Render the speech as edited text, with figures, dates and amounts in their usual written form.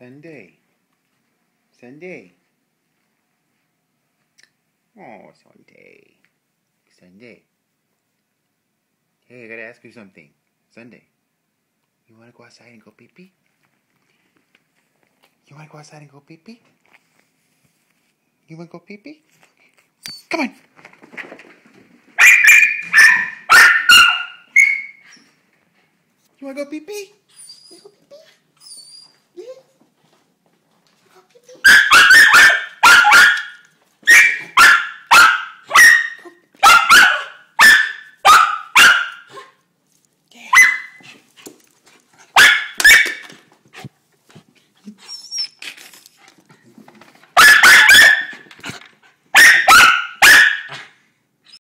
Sunday. Sunday. Oh, Sunday. Sunday. Hey, I gotta ask you something. Sunday. You wanna go outside and go pee-pee? You wanna go outside and go pee-pee? You wanna go pee-pee? Come on! You wanna go pee-pee?